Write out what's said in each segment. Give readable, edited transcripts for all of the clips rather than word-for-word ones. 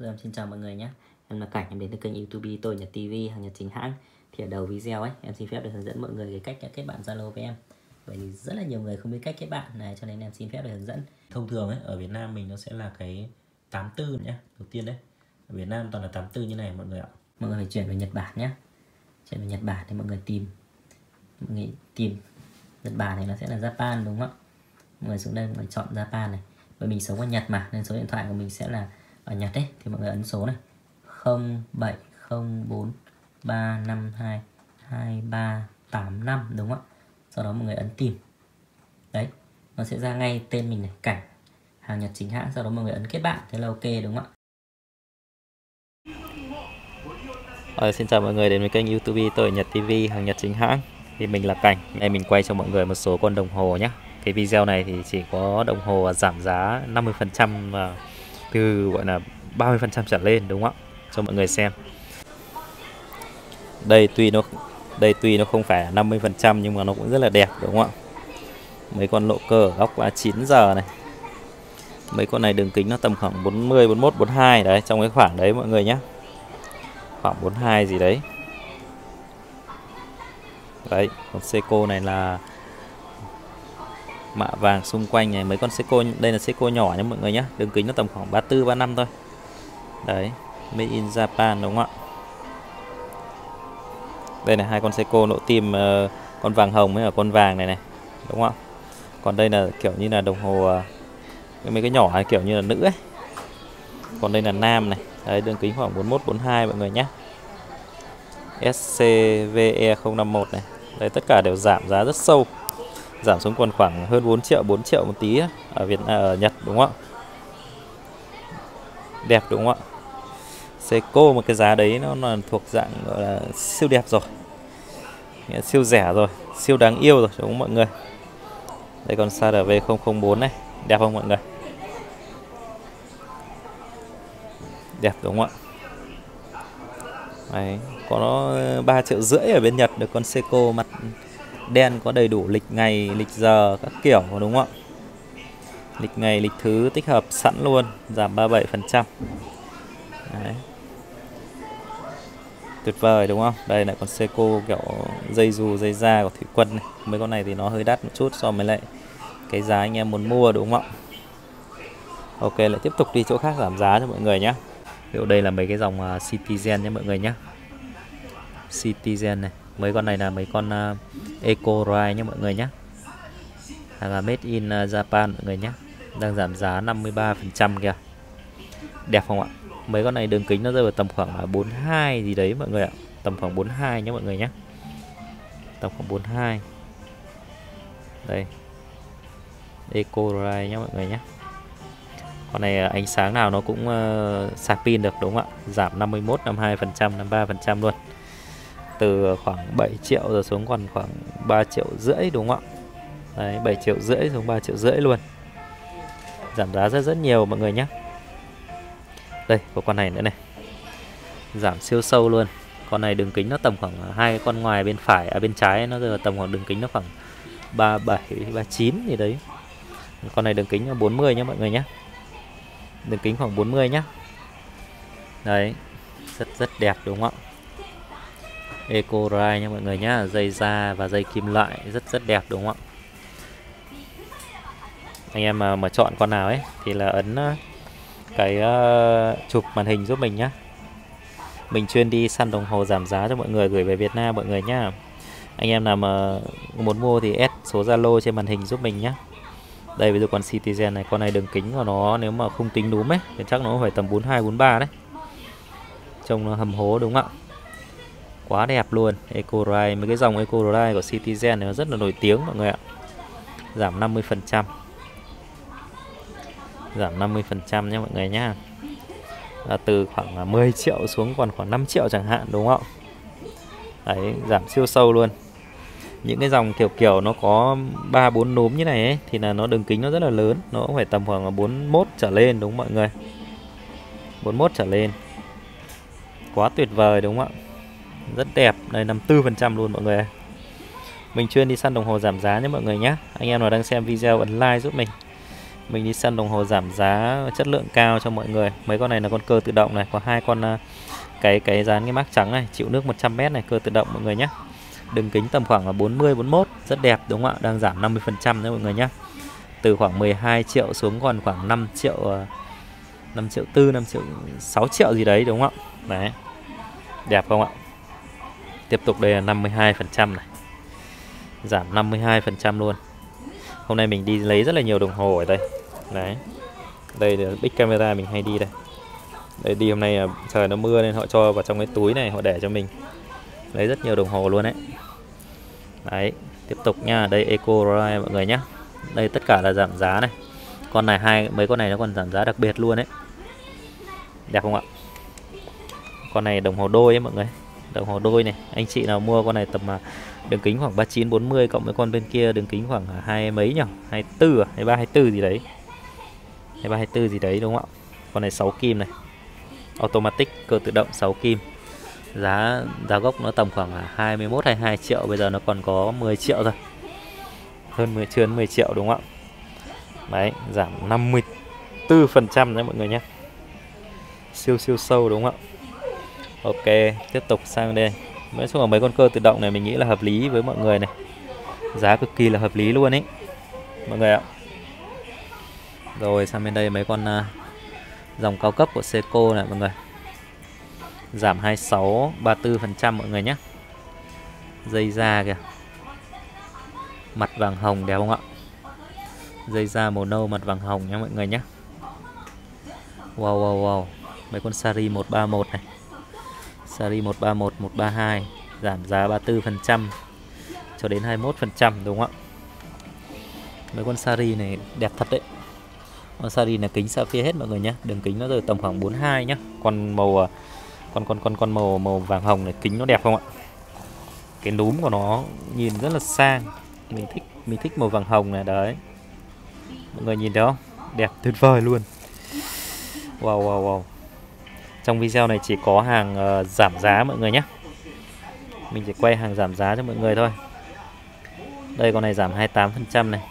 Rồi em xin chào mọi người nhé. Em là Cảnh, em đến từ kênh YouTube Tôi Nhật TV hàng Nhật chính hãng. Thì ở đầu video ấy, em xin phép được hướng dẫn mọi người cái cách kết bạn Zalo với em. Bởi vì rất là nhiều người không biết cách kết bạn này, cho nên em xin phép được hướng dẫn. Thông thường ấy, ở Việt Nam mình nó sẽ là cái 84 nhé. Đầu tiên đấy, ở Việt Nam toàn là 84 như này mọi người ạ. Mọi người phải chuyển về Nhật Bản nhé. Chuyển về Nhật Bản thì mọi người tìm Nhật Bản này nó sẽ là Japan đúng không ạ? Mọi người xuống đây mọi người chọn Japan này. Bởi mình sống ở Nhật mà, nên số điện thoại của mình sẽ là ở Nhật đấy. Thì mọi người ấn số này 070435222385 đúng không ạ? Sau đó mọi người ấn tìm. Đấy, nó sẽ ra ngay tên mình này, Cảnh, hàng Nhật chính hãng. Sau đó mọi người ấn kết bạn, thế là ok đúng không ạ? Xin chào mọi người đến với kênh YouTube Tôi Nhật TV hàng Nhật chính hãng. Thì mình là Cảnh, đây mình quay cho mọi người một số con đồng hồ nhé. Cái video này thì chỉ có đồng hồ giảm giá 50% và từ gọi là 30% trở lên đúng không ạ? Cho mọi người xem. Đây tuy nó không phải là 50% nhưng mà nó cũng rất là đẹp đúng không ạ? Mấy con lộ cơ ở góc 9 giờ này. Mấy con này đường kính nó tầm khoảng 40, 41, 42 đấy, trong cái khoảng đấy mọi người nhé. Khoảng 42 gì đấy. Đấy, con Seiko này là mạ vàng xung quanh này, mấy con Seiko đây là Seiko nhỏ nhé mọi người nhé, đường kính nó tầm khoảng 34, 35 thôi. Đấy, made in Japan đúng không ạ? Đây là hai con Seiko nộ tim, con vàng hồng với cả con vàng này này, đúng không ạ? Còn đây là kiểu như là đồng hồ mấy cái nhỏ này kiểu như là nữ ấy. Còn đây là nam này, đấy đường kính khoảng 41, 42 mọi người nhé. SCVE 051 này. Đây tất cả đều giảm giá rất sâu. Giảm xuống còn khoảng hơn 4 triệu một tí ở ở Nhật đúng không ạ? Đẹp đúng không ạ? Seiko một cái giá đấy nó là thuộc dạng gọi là siêu đẹp rồi. Siêu rẻ rồi, siêu đáng yêu rồi đúng không mọi người? Đây còn SRV 004 này, đẹp không mọi người? Đẹp đúng không ạ? Đấy, có nó 3,5 triệu ở bên Nhật được con Seiko mặt đen, có đầy đủ lịch ngày, lịch giờ các kiểu đúng không ạ? Lịch ngày, lịch thứ tích hợp sẵn luôn, giảm 37%. Đấy. Tuyệt vời đúng không? Đây là con Seiko kiểu dây dù, dây da của thủy quân này. Mấy con này thì nó hơi đắt một chút so với lại cái giá anh em muốn mua đúng không ạ? Ok, lại tiếp tục đi chỗ khác giảm giá cho mọi người nhé. Ví dụ đây là mấy cái dòng Citizen nhé mọi người nhé. Citizen này, mấy con này là mấy con Eco Ride nhé mọi người nhé. Hàng là made in Japan mọi người nhé. Đang giảm giá 53% kìa. Đẹp không ạ? Mấy con này đường kính nó rơi vào tầm khoảng 42 gì đấy mọi người ạ. Tầm khoảng 42 nhé mọi người nhé. Tầm khoảng 42. Đây, Eco Ride nhé mọi người nhé. Con này ánh sáng nào nó cũng sạc pin được đúng không ạ? Giảm 51, 52%, 53% luôn. Từ khoảng 7 triệu rồi xuống còn khoảng 3,5 triệu đúng không ạ? Đấy, 7,5 triệu xuống 3,5 triệu luôn. Giảm giá rất nhiều mọi người nhé. Đây, có con này nữa này. Giảm siêu sâu luôn. Con này đường kính nó tầm khoảng hai con ngoài bên phải, ở bên trái nó giờ tầm khoảng đường kính nó khoảng 37, 39 gì đấy. Con này đường kính là 40 nhé mọi người nhé. Đường kính khoảng 40 nhé. Đấy, rất đẹp đúng không ạ? Eco Ride nha mọi người nhé. Dây da và dây kim loại rất đẹp đúng không ạ? Anh em mà chọn con nào ấy thì là ấn cái chụp màn hình giúp mình nhé. Mình chuyên đi săn đồng hồ giảm giá cho mọi người gửi về Việt Nam mọi người nhá. Anh em nào mà muốn mua thì add số Zalo trên màn hình giúp mình nhé. Đây ví dụ con Citizen này, con này đường kính của nó nếu mà không tính núm ấy thì chắc nó phải tầm 42, 43 đấy. Trông nó hầm hố đúng không ạ? Quá đẹp luôn. Eco Ride, mấy cái dòng Eco Ride của Citizen này nó rất là nổi tiếng mọi người ạ. Giảm 50%. Giảm 50% nhé mọi người nhá. Là từ khoảng 10 triệu xuống còn khoảng 5 triệu chẳng hạn đúng không ạ? Đấy, giảm siêu sâu luôn. Những cái dòng kiểu nó có 3-4 núm như này ấy thì là nó đường kính nó rất là lớn, nó cũng phải tầm khoảng 41 trở lên đúng không mọi người? 41 trở lên. Quá tuyệt vời đúng không ạ? Rất đẹp. Đây 54% luôn mọi người. Mình chuyên đi săn đồng hồ giảm giá nhé mọi người nhé. Anh em nào đang xem video ấn like giúp mình. Mình đi săn đồng hồ giảm giá chất lượng cao cho mọi người. Mấy con này là con cơ tự động này, có hai con cái dán cái mác trắng này, chịu nước 100m này, cơ tự động mọi người nhé. Đường kính tầm khoảng là 40 41, rất đẹp đúng không ạ? Đang giảm 50% đấy mọi người nhé. Từ khoảng 12 triệu xuống còn khoảng 5 triệu 5 triệu 4, 5 triệu 6 triệu gì đấy đúng không ạ? Đấy. Đẹp không ạ? Tiếp tục đây là 52% này. Giảm 52% luôn. Hôm nay mình đi lấy rất là nhiều đồng hồ ở đây. Đấy. Đây là Big Camera mình hay đi đây. Đây đi hôm nay trời nó mưa nên họ cho vào trong cái túi này, họ để cho mình. Lấy rất nhiều đồng hồ luôn đấy. Đấy, tiếp tục nha. Đây Eco Ride mọi người nhé. Đây tất cả là giảm giá này. Con này mấy con này nó còn giảm giá đặc biệt luôn đấy. Đẹp không ạ? Con này đồng hồ đôi ấy mọi người. Đồng hồ đôi này, anh chị nào mua con này tầm đường kính khoảng 39 40 cộng với con bên kia đường kính khoảng 2 mấy nhỉ? 24 à, 23 24 gì đấy. 23 24 gì đấy đúng không ạ? Con này 6 kim này. Automatic cơ tự động 6 kim. Giá gốc nó tầm khoảng 21 22 triệu, bây giờ nó còn có 10 triệu thôi. Hơn 10 chưa đến 10 triệu đúng không ạ? Đấy, giảm 54% đấy mọi người nhé. Siêu sâu đúng không ạ? Ok, tiếp tục sang đây. Nói chung là mấy con cơ tự động này mình nghĩ là hợp lý với mọi người này. Giá cực kỳ là hợp lý luôn ấy mọi người ạ. Rồi sang bên đây mấy con dòng cao cấp của Seiko này mọi người. Giảm 26 34% mọi người nhé. Dây da kìa. Mặt vàng hồng đẹp không ạ? Dây da màu nâu mặt vàng hồng nha mọi người nhé. Wow. Mấy con Sari 131 này. Sari 131, 132 giảm giá 34% cho đến 21% đúng không ạ? Mấy con Sari này đẹp thật đấy. Con Sari là kính sapphire hết mọi người nhé. Đường kính nó rồi tầm khoảng 42 nhá. Còn màu con màu vàng hồng này kính nó đẹp không ạ? Cái núm của nó nhìn rất là sang. Mình thích màu vàng hồng này đấy. Mọi người nhìn thấy không? Đẹp tuyệt vời luôn. Wow. Trong video này chỉ có hàng giảm giá mọi người nhé. Mình chỉ quay hàng giảm giá cho mọi người thôi. Đây con này giảm 28% này.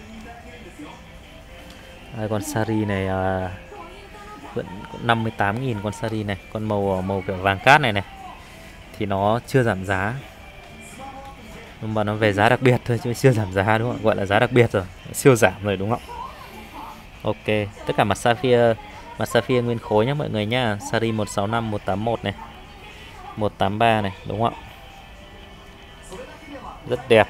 Đây, con Sari này vẫn 58.000 con Sari này. Con màu kiểu vàng cát này thì nó chưa giảm giá. Nhưng mà nó về giá đặc biệt thôi chứ chưa giảm giá đúng không? Gọi là giá đặc biệt rồi, siêu giảm rồi đúng không? Ok, tất cả mặt sapphire nguyên khối nhé mọi người nhá. Sari 165, 181 này, 183 này đúng không ạ? Rất đẹp.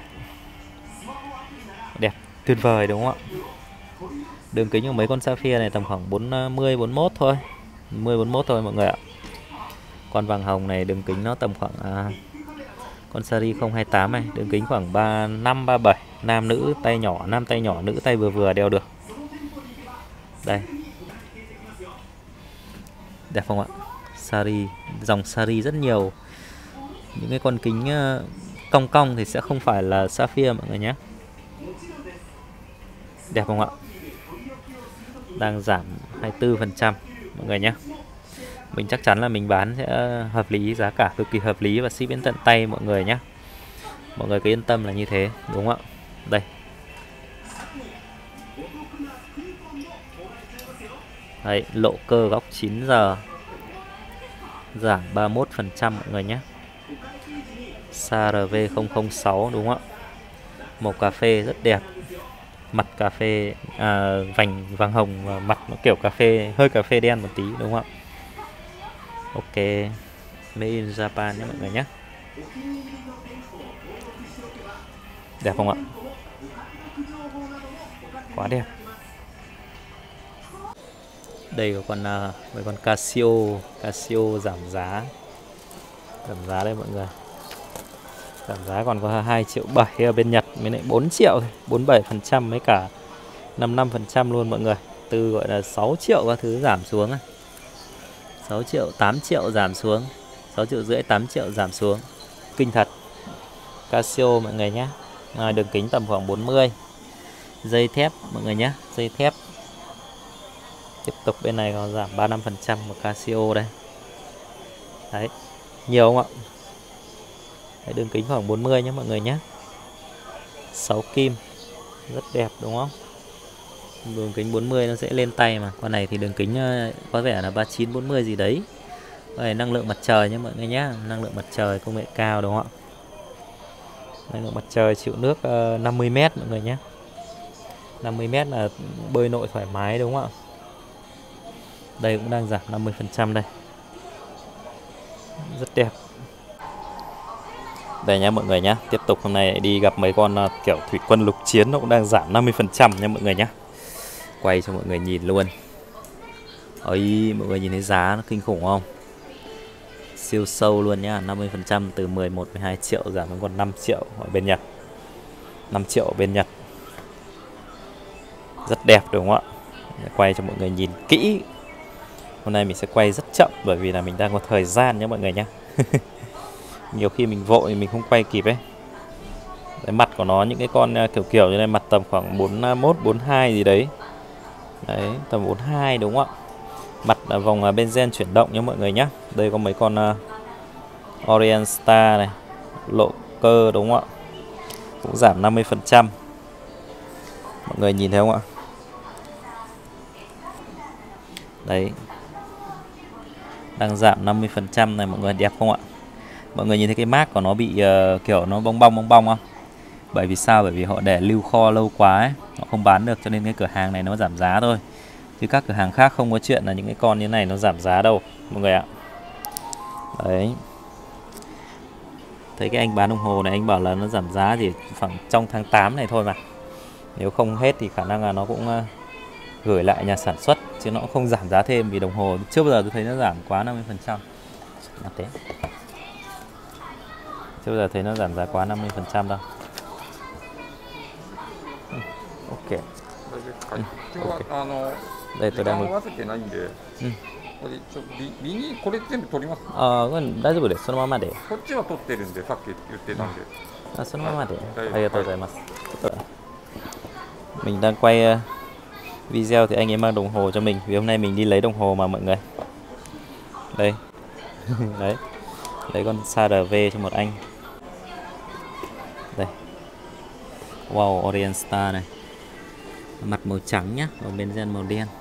Đẹp tuyệt vời đúng không ạ? Đường kính của mấy con sapphire này tầm khoảng 40 41 thôi. 40 41 thôi mọi người ạ. Con vàng hồng này đường kính nó tầm khoảng con Sari 028 này, đường kính khoảng 35 37, nam nữ tay nhỏ, nam tay nhỏ, nữ tay vừa đeo được. Đây. Đẹp không ạ? Sari, dòng Sari rất nhiều. Những cái con kính cong thì sẽ không phải là sapphire mọi người nhé. Đẹp không ạ? Đang giảm 24% mọi người nhé. Mình chắc chắn là mình bán sẽ hợp lý, giá cả cực kỳ hợp lý và ship đến tận tay mọi người nhé. Mọi người cứ yên tâm là như thế, đúng không ạ? Đây. Đấy, lộ cơ góc 9 giờ. Giảm 31% mọi người nhé. SARV 006 đúng không ạ? Màu cà phê rất đẹp. Mặt cà phê vành vàng hồng và mặt nó kiểu cà phê, hơi cà phê đen một tí đúng không ạ? Ok, made in Japan nhé mọi người nhé. Đẹp không ạ? Quá đẹp. Đây có mấy con Casio giảm giá. Giảm giá đây mọi người. Giảm giá còn có 2,7 triệu ở bên Nhật, mới lại 4 triệu thôi, 47% mấy cả 55% luôn mọi người. Từ gọi là 6 triệu các thứ giảm xuống. 6 triệu, 8 triệu giảm xuống, 6,5 triệu, 8 triệu giảm xuống. Kinh thật. Casio mọi người nhé. Đường kính tầm khoảng 40. Dây thép mọi người nhé, dây thép. Tiếp tục bên này còn giảm 35% của Casio đây. Đấy, nhiều không ạ? Đấy, đường kính khoảng 40 nhé mọi người nhé. 6 kim. Rất đẹp đúng không? Đường kính 40 nó sẽ lên tay mà. Con này thì đường kính có vẻ là 39 40 gì đấy. Đây, năng lượng mặt trời nhé mọi người nhé. Năng lượng mặt trời công nghệ cao đúng không ạ? Năng lượng mặt trời chịu nước 50m mọi người nhé. 50m là bơi nội thoải mái đúng không ạ? Đây cũng đang giảm 50% đây. Rất đẹp. Đây nhá mọi người nhá. Tiếp tục hôm nay đi gặp mấy con kiểu thủy quân lục chiến, nó cũng đang giảm 50% nha mọi người nhá. Quay cho mọi người nhìn luôn. Ôi, mọi người nhìn thấy giá nó kinh khủng không? Siêu sâu luôn nhá. 50% từ 11 12 triệu giảm đến còn 5 triệu ở bên Nhật. 5 triệu ở bên Nhật. Rất đẹp đúng không ạ? Quay cho mọi người nhìn kỹ. Hôm nay mình sẽ quay rất chậm bởi vì là mình đang có thời gian nhé mọi người nhé. Nhiều khi mình vội mình không quay kịp ấy. Đấy, mặt của nó những cái con kiểu như này, mặt tầm khoảng 41 42 gì đấy. Đấy, tầm 42 đúng không ạ? Mặt là vòng bên gen chuyển động nhé mọi người nhé. Đây có mấy con Orient Star này, lộ cơ đúng không ạ? Cũng giảm 50%. Mọi người nhìn thấy không ạ? Đấy, đang giảm 50% này mọi người, đẹp không ạ? Mọi người nhìn thấy cái mác của nó bị kiểu nó bong bong không? Bởi vì sao? Bởi vì họ để lưu kho lâu quá ấy, họ không bán được cho nên cái cửa hàng này nó giảm giá thôi. Chứ các cửa hàng khác không có chuyện là những cái con như này nó giảm giá đâu mọi người ạ. Đấy. Thấy cái anh bán đồng hồ này anh bảo là nó giảm giá thì khoảng trong tháng 8 này thôi mà. Nếu không hết thì khả năng là nó cũng gửi lại nhà sản xuất chứ nó cũng không giảm giá thêm, vì đồng hồ trước bao giờ tôi thấy nó giảm quá 50%. Là thế. Chưa bao giờ thấy nó giảm giá quá 50% đâu. Ok. Đây tôi đangこれ大丈夫です。そのままで。こっちは撮ってるんで、さっき言ってたんで。そのままで。ありがとうございます。Mình đang quay video thì anh ấy mang đồng hồ cho mình, vì hôm nay mình đi lấy đồng hồ mà mọi người. Đây. Đấy. Lấy con SRV cho một anh. Đây. Wow, Orient Star này. Mặt màu trắng nhá, và bên gen màu đen.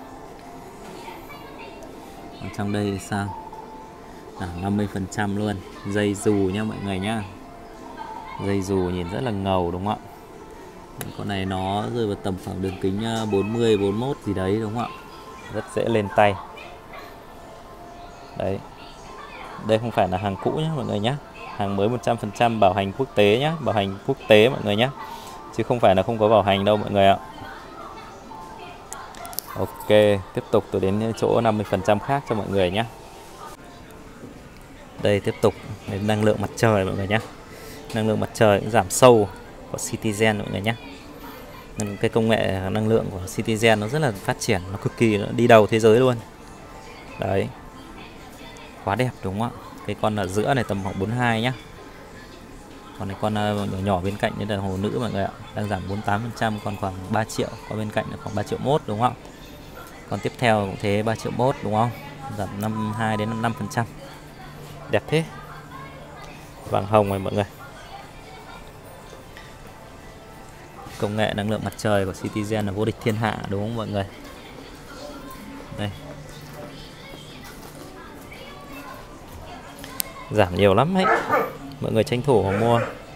Ở trong đây thì sao? 50% luôn. Dây dù nhá mọi người nhá. Dây dù nhìn rất là ngầu đúng không ạ? Con này nó rơi vào tầm khoảng đường kính 40 41 gì đấy đúng không ạ? Rất dễ lên tay. Đấy. Đây không phải là hàng cũ nhé mọi người nhé. Hàng mới 100% bảo hành quốc tế nhé. Bảo hành quốc tế mọi người nhé. Chứ không phải là không có bảo hành đâu mọi người ạ. Ok, tiếp tục tôi đến chỗ 50% khác cho mọi người nhé. Đây tiếp tục đến năng lượng mặt trời mọi người nhé. Năng lượng mặt trời cũng giảm sâu của Citizen mọi người nhé. Cái công nghệ năng lượng của Citizen nó rất là phát triển, nó cực kỳ, nó đi đầu thế giới luôn. Đấy. Quá đẹp đúng không ạ? Cái con ở giữa này tầm khoảng 42 nhá. Còn cái con nhỏ nhỏ bên cạnh đây là hồ nữ mọi người ạ. Đang giảm 48%, còn khoảng 3 triệu. Còn bên cạnh là khoảng 3 triệu mốt đúng không ạ? Còn tiếp theo cũng thế, 3 triệu mốt đúng không? Giảm 52 đến 5%. Đẹp thế. Vàng hồng này mọi người. Công nghệ năng lượng mặt trời của Citizen là vô địch thiên hạ đúng không mọi người? Đây. Giảm nhiều lắm ấy. Mọi người tranh thủ mà mua.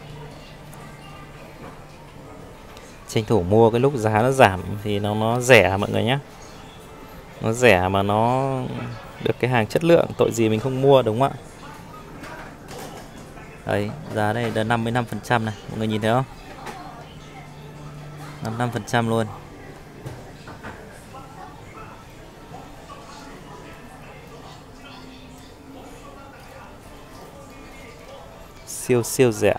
Tranh thủ mua cái lúc giá nó giảm thì nó rẻ mọi người nhé. Nó rẻ mà nó được cái hàng chất lượng, tội gì mình không mua đúng không ạ? Đấy, giá đây là 55% này, mọi người nhìn thấy không? 55% luôn. Siêu rẻ.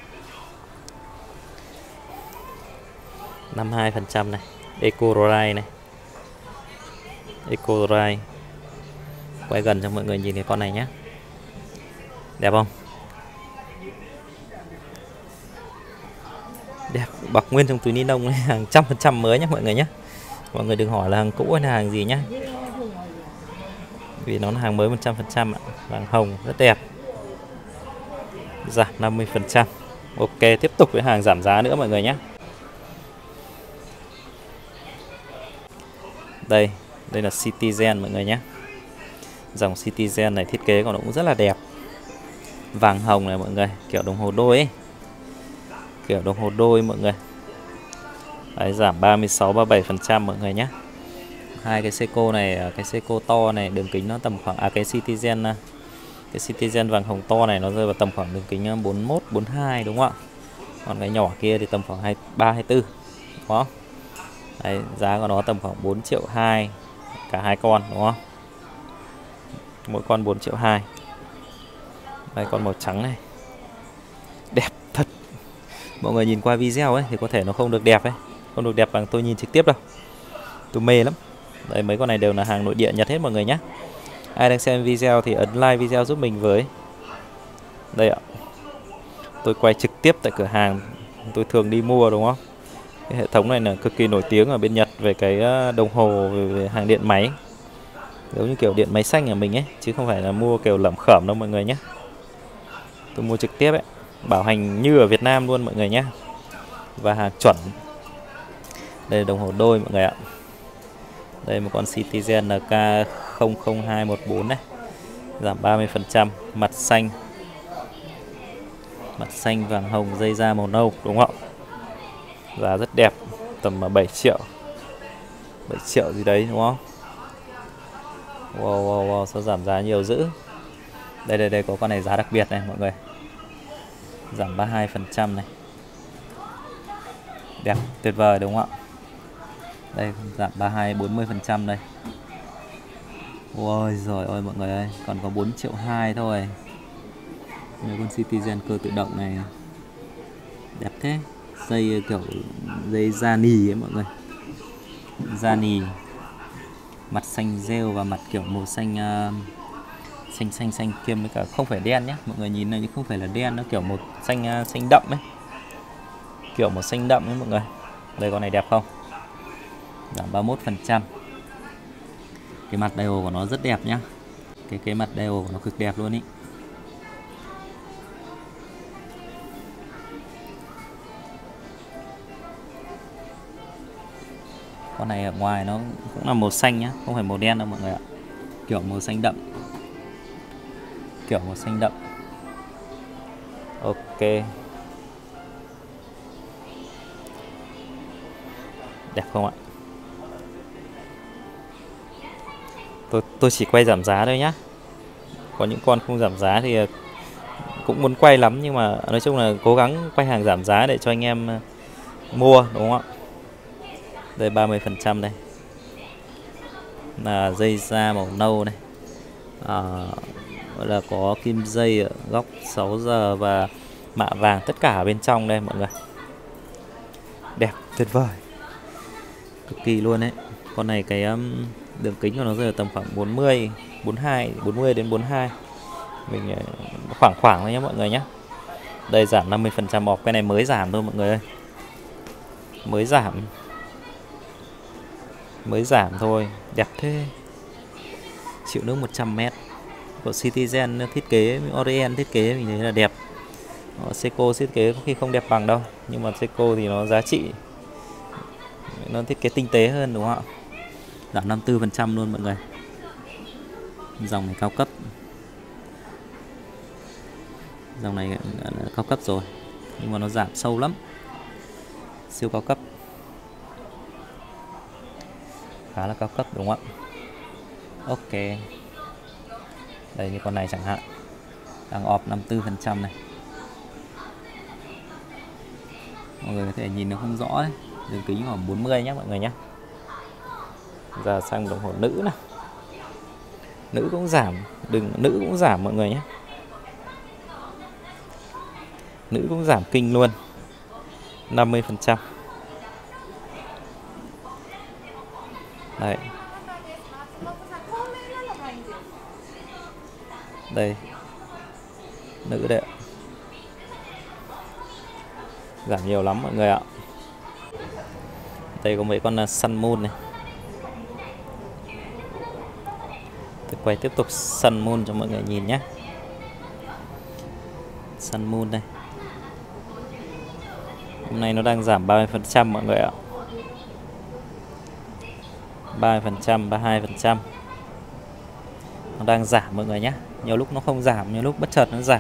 52% này. EcoRide này. EcoRide. Quay gần cho mọi người nhìn cái con này nhé. Đẹp không? Đẹp, bọc nguyên trong túi ni lông, hàng 100% mới nhé mọi người nhé. Mọi người đừng hỏi là hàng cũ hay là hàng gì nhé. Vì nó là hàng mới 100% ạ. Vàng hồng rất đẹp. Giảm 50%. Ok, tiếp tục với hàng giảm giá nữa mọi người nhé. Đây là Citizen mọi người nhé. Dòng Citizen này thiết kế của nó cũng rất là đẹp, vàng hồng này mọi người, kiểu đồng hồ đôi ấy. Kiểu đồng hồ đôi mọi người. Đấy, giảm 36-37% mọi người nhé. Hai cái Seiko này, cái Seiko to này đường kính nó tầm khoảng cái Citizen vàng hồng to này nó rơi vào tầm khoảng đường kính 41-42 đúng không ạ? Còn cái nhỏ kia thì tầm khoảng 23-24. Đó. Đấy, giá của nó tầm khoảng 4,2 triệu cả hai con đúng không? Mỗi con 4,2 triệu. Đây con màu trắng này. Đẹp thật. Mọi người nhìn qua video ấy thì có thể nó không được đẹp ấy, không được đẹp bằng tôi nhìn trực tiếp đâu. Tôi mê lắm. Đây mấy con này đều là hàng nội địa Nhật hết mọi người nhé. Ai đang xem video thì ấn like video giúp mình với. Đây ạ. Tôi quay trực tiếp tại cửa hàng tôi thường đi mua đúng không? Cái hệ thống này là cực kỳ nổi tiếng ở bên Nhật về cái đồng hồ, về hàng điện máy. Giống như kiểu điện máy xanh ở mình ấy, chứ không phải là mua kiểu lẩm khẩm đâu mọi người nhé. Tôi mua trực tiếp ấy, bảo hành như ở Việt Nam luôn mọi người nhé. Và hàng chuẩn. Đây là đồng hồ đôi mọi người ạ. Đây một con Citizen NK00214 này. Giảm 30%, mặt xanh. Mặt xanh vàng hồng dây da màu nâu đúng không ạ? Giá rất đẹp, tầm 7 triệu. 7 triệu gì đấy đúng không? Wow, sao giảm giá nhiều dữ. Đây có con này giá đặc biệt này mọi người. Giảm 32% này. Đẹp, tuyệt vời đúng không ạ? Đây giảm 32-40% đây. Ôi giời ơi mọi người ơi, còn có 4,2 triệu thôi. Mấy con Citizen cơ tự động này đẹp thế. Dây kiểu dây da nì ấy mọi người. Da nì. Mặt xanh rêu và mặt kiểu màu xanh xanh kiêm với cả không phải đen nhé. Mọi người nhìn này không phải là đen, nó kiểu một xanh đậm ấy. Kiểu màu xanh đậm ấy mọi người. Đây con này đẹp không? Giảm 31%. Cái mặt dial của nó rất đẹp nhá. Cái mặt dial của nó cực đẹp luôn ý. Con này ở ngoài nó cũng là màu xanh nhá, không phải màu đen đâu mọi người ạ. Kiểu màu xanh đậm. Kiểu màu xanh đậm. Ok. Đẹp không ạ? Tôi chỉ quay giảm giá thôi nhá. Có những con không giảm giá thì cũng muốn quay lắm, nhưng mà nói chung là cố gắng quay hàng giảm giá để cho anh em mua đúng không ạ? Đây 30% đây. Là dây da màu nâu này. Gọi là có kim dây ở góc 6 giờ và mạ vàng tất cả ở bên trong đây mọi người. Đẹp tuyệt vời. Cực kỳ luôn đấy. Con này cái đường kính của nó rơi ở tầm khoảng 40 đến 42. Mình khoảng thôi nhé mọi người nhé. Đây giảm 50% off, cái này mới giảm thôi mọi người ơi. Mới giảm thôi, đẹp thế. Chịu nước 100m. Của Citizen thiết kế, Orient thiết kế mình thấy là đẹp. Seiko thiết kế có khi không đẹp bằng đâu, nhưng mà Seiko thì nó giá trị, nó thiết kế tinh tế hơn đúng không ạ? Giảm 54% luôn mọi người. Dòng này cao cấp. Dòng này cao cấp rồi, nhưng mà nó giảm sâu lắm. Siêu cao cấp. Khá là cao cấp đúng không ạ? Ok. Đây như con này chẳng hạn. Đang off 54% này. Mọi người có thể nhìn nó không rõ đấy. Đường kính khoảng 40 nhé mọi người nhé. Giờ sang đồng hồ nữ này. Nữ cũng giảm, nữ cũng giảm mọi người nhé. Nữ cũng giảm kinh luôn. 50%. Đấy. Đây. Nữ đấy ạ. Giảm nhiều lắm mọi người ạ. Đây có mấy con Sun Moon này. Tôi quay tiếp tục Sun Moon cho mọi người nhìn nhé. Sun Moon đây. Hôm nay nó đang giảm 30% mọi người ạ. 30%, 32%. Nó đang giảm mọi người nhé. Nhiều lúc nó không giảm, nhiều lúc bất chợt nó giảm.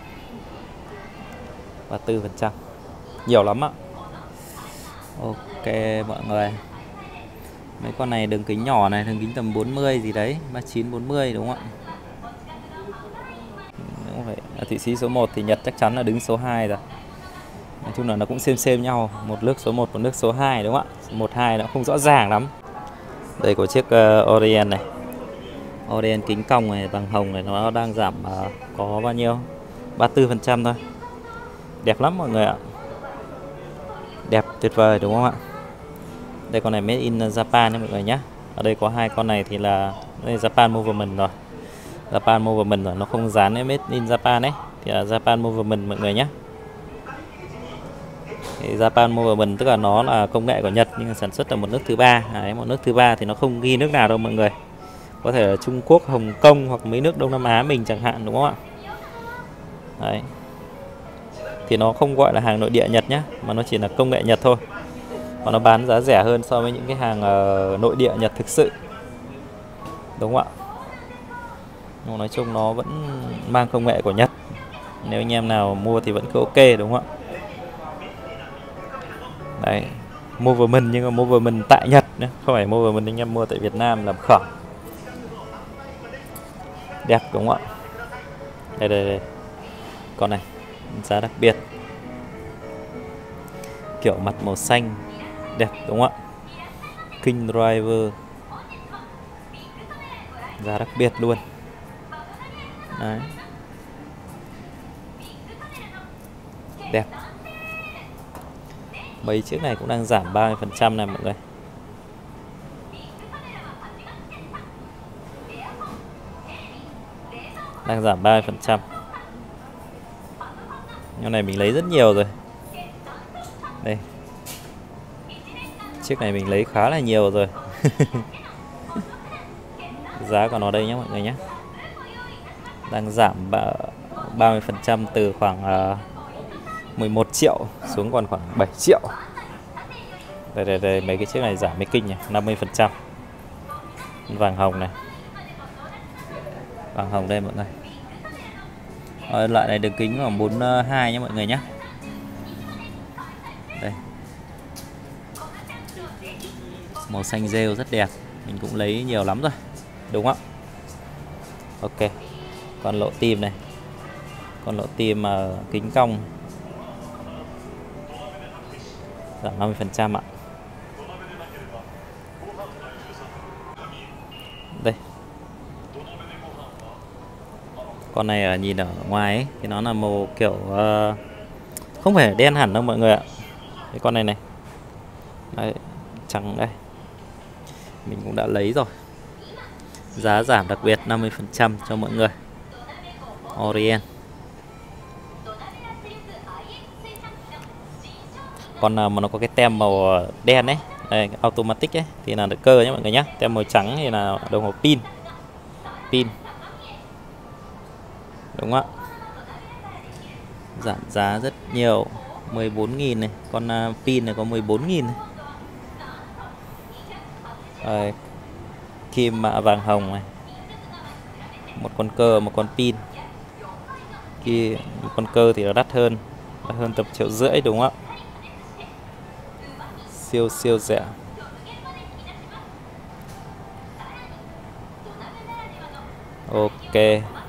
34%. Nhiều lắm ạ. Ok mọi người. Mấy con này đường kính nhỏ này, đường kính tầm 40 gì đấy, 39 40 đúng không ạ? Đúng vậy. Ở thị sĩ số 1 thì Nhật chắc chắn là đứng số 2 rồi. Nói chung là nó cũng xem nhau, một nước số 1, một nước số 2 đúng không ạ? 1 2 nó không rõ ràng lắm. Đây có chiếc Orient này. Orient kính cong này, vàng hồng này, nó đang giảm có bao nhiêu? 34% thôi. Đẹp lắm mọi người ạ. Đẹp tuyệt vời đúng không ạ? Đây con này made in Japan nha mọi người nhé. Ở đây có hai con này thì là đây Japan Movement rồi. Japan Movement rồi, nó không dán made in Japan ấy. Thì là Japan Movement mọi người nhé. Thì Japan Movement tức là nó là công nghệ của Nhật nhưng mà sản xuất ở một nước thứ ba. Đấy, một nước thứ ba thì nó không ghi nước nào đâu mọi người. Có thể là Trung Quốc, Hồng Kông hoặc mấy nước Đông Nam Á mình chẳng hạn đúng không ạ? Đấy. Thì nó không gọi là hàng nội địa Nhật nhé, mà nó chỉ là công nghệ Nhật thôi. Và nó bán giá rẻ hơn so với những cái hàng nội địa Nhật thực sự. Đúng không ạ? Nhưng nói chung nó vẫn mang công nghệ của Nhật. Nếu anh em nào mua thì vẫn cứ ok đúng không ạ? Đấy, Movement nhưng mà Movement tại Nhật nhé, không phải Movement anh em mua tại Việt Nam làm khởm. Đẹp đúng không ạ? Đây. Con này giá đặc biệt. Kiểu mặt màu xanh. Đẹp đúng không ạ? King Driver. Giá đặc biệt luôn. Đấy. Đẹp. Mấy chiếc này cũng đang giảm 30% này mọi người. Đang giảm 30%. Nhưng này mình lấy rất nhiều rồi. Đây. Chiếc này mình lấy khá là nhiều rồi. Giá của nó đây nhé mọi người nhé. Đang giảm 30% từ khoảng 11 triệu xuống còn khoảng 7 triệu. Đây, mấy cái chiếc này giảm mới kinh nhỉ, 50%. Vàng hồng này. Vàng hồng đây mọi người. Loại này đường kính khoảng 42 nhé mọi người nhé. Đây. Màu xanh rêu rất đẹp. Mình cũng lấy nhiều lắm rồi. Đúng không? Ok. Con lỗ tim này. Con lỗ tim kính cong. Giảm 50% ạ. Đây. Con này nhìn ở ngoài ấy, thì nó là màu kiểu không phải đen hẳn đâu mọi người ạ. Cái con này này. Đấy, trắng đây. Mình cũng đã lấy rồi. Giá giảm đặc biệt 50% cho mọi người. Orient. Còn nào mà nó có cái tem màu đen ấy, đây, automatic ấy thì là động cơ nhé mọi người nhé. Tem màu trắng thì là đồng hồ pin. Đúng không ạ? Giảm giá rất nhiều, 14.000 này, con pin này có 14.000 này. Rồi, kim vàng hồng này. Một con cơ, một con pin. Khi con cơ thì nó đắt hơn tầm 1,5 triệu đúng không ạ? Siêu rẻ. Ok.